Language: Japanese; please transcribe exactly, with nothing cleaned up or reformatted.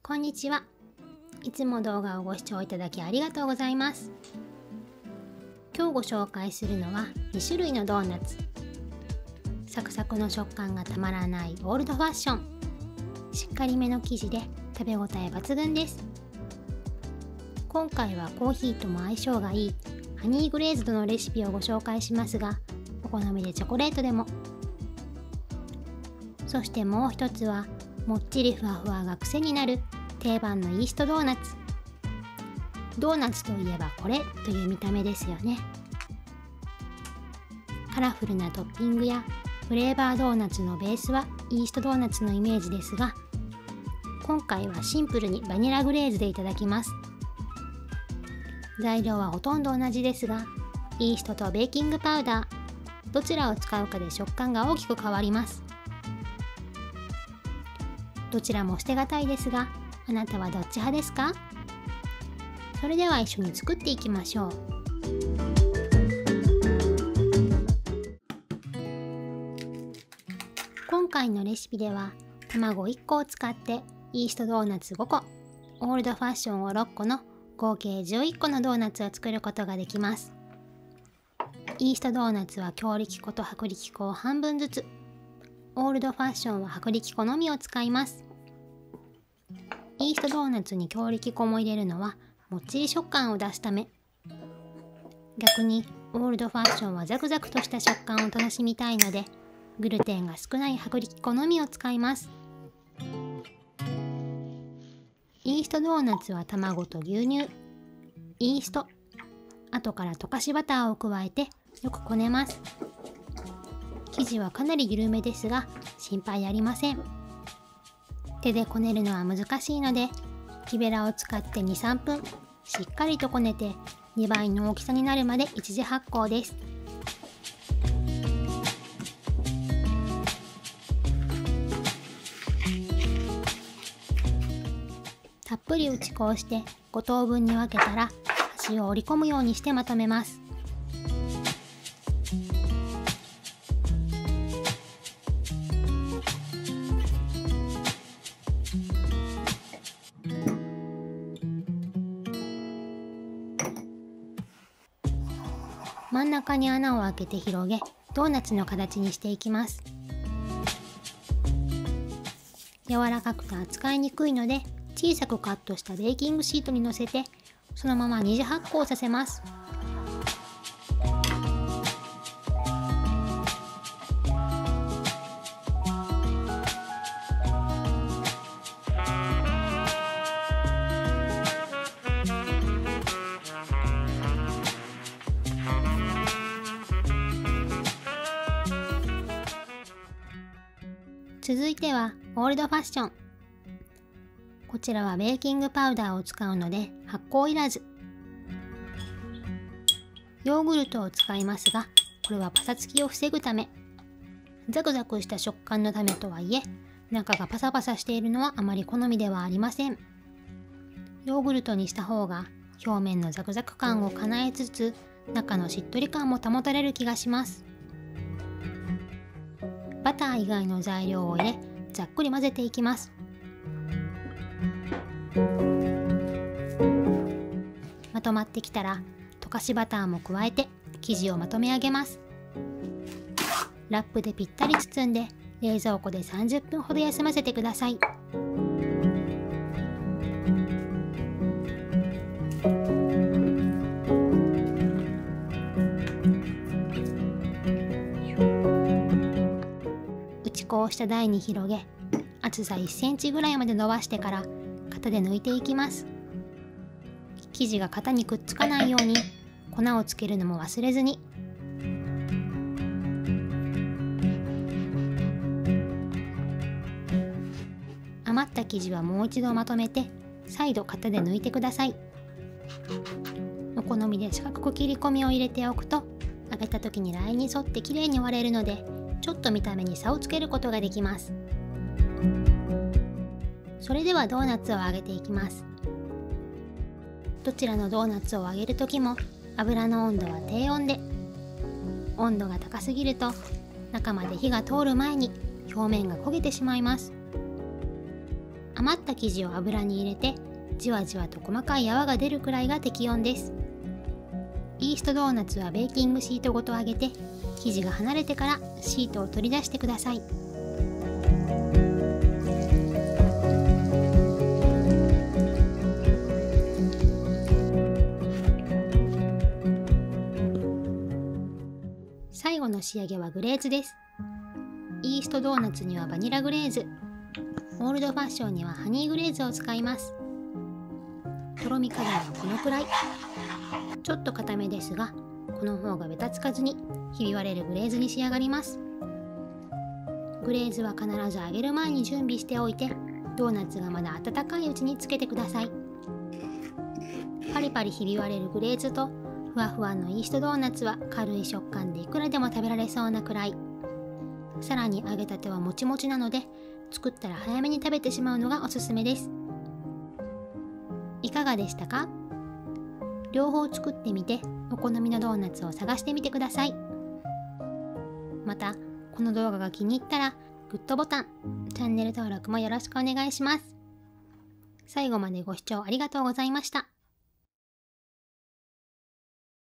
こんにちは。いつも動画をご視聴いただきありがとうございます。今日ご紹介するのはに種類のドーナツ。サクサクの食感がたまらないオールドファッション。しっかりめの生地で食べ応え抜群です。今回はコーヒーとも相性がいいハニーグレーズドのレシピをご紹介しますが、お好みでチョコレートでも。そしてもう一つはもっちりふわふわが癖になる定番のイーストドーナツ。ドーナツといえばこれという見た目ですよね。カラフルなトッピングやフレーバードーナツのベースはイーストドーナツのイメージですが、今回はシンプルにバニラグレーズでいただきます。材料はほとんど同じですが、イーストとベーキングパウダーどちらを使うかで食感が大きく変わります。どちらも捨てがたいですが、あなたはどっち派ですか？それでは一緒に作っていきましょう。今回のレシピでは卵いっこを使ってイーストドーナツごこ、オールドファッションをろっこの合計じゅういっこのドーナツを作ることができます。イーストドーナツは強力粉と薄力粉を半分ずつ、オールドファッションは薄力粉のみを使います。イーストドーナツに強力粉も入れるのはもっちり食感を出すため。逆にオールドファッションはザクザクとした食感を楽しみたいので、グルテンが少ない薄力粉のみを使います。イーストドーナツは卵と牛乳、イースト、後から溶かしバターを加えてよくこねます。生地はかなり緩めですが心配ありません。手でこねるのは難しいので、木べらを使ってに、さんぷんしっかりとこねてにばいの大きさになるまで一次発酵です。たっぷり打ち粉をしてご等分に分けたら、端を折り込むようにしてまとめます。真ん中に穴を開けて広げ、ドーナツの形にしていきます。柔らかくて扱いにくいので、小さくカットしたベーキングシートに乗せてそのまま二次発酵させます。続いてはオールドファッション。こちらはベーキングパウダーを使うので発酵いらず。ヨーグルトを使いますが、これはパサつきを防ぐため。ザクザクした食感のためとはいえ、中がパサパサしているのはあまり好みではありません。ヨーグルトにした方が表面のザクザク感を叶えつつ、中のしっとり感も保たれる気がします。バター以外の材料を入れ、ざっくり混ぜていきます。まとまってきたら溶かしバターも加えて生地をまとめ上げます。ラップでぴったり包んで冷蔵庫でさんじゅっぷんほど休ませてください。打ち粉をした台に広げ、厚さいっセンチぐらいまで伸ばしてから型で抜いていきます。生地が型にくっつかないように粉をつけるのも忘れずに。余った生地はもう一度まとめて再度型で抜いてください。お好みで四角く切り込みを入れておくと、揚げた時にラインに沿ってきれいに割れるので、ちょっと見た目に差をつけることができます。それではドーナツを揚げていきます。どちらのドーナツを揚げる時も油の温度は低温で、温度が高すぎると中まで火が通る前に表面が焦げてしまいます。 余った生地を油に入れてじわじわと細かい泡が出るくらいが適温です。イーストドーナツはベーキングシートごと揚げて生地が離れてからシートを取り出してください。最後の仕上げはグレーズです。イーストドーナツにはバニラグレーズ、オールドファッションにはハニーグレーズを使います。とろみ加減はこのくらい。ちょっと固めですが、この方がベタつかずにひび割れるグレーズに仕上がります。グレーズは必ず揚げる前に準備しておいて、ドーナツがまだ温かいうちにつけてください。パリパリひび割れるグレーズとふわふわのイーストドーナツは軽い食感でいくらでも食べられそうなくらい。さらに揚げたてはもちもちなので、作ったら早めに食べてしまうのがおすすめです。いかがでしたか？両方作ってみてお好みのドーナツを探してみてください。またこの動画が気に入ったらグッドボタン、チャンネル登録もよろしくお願いします。最後までご視聴ありがとうございました。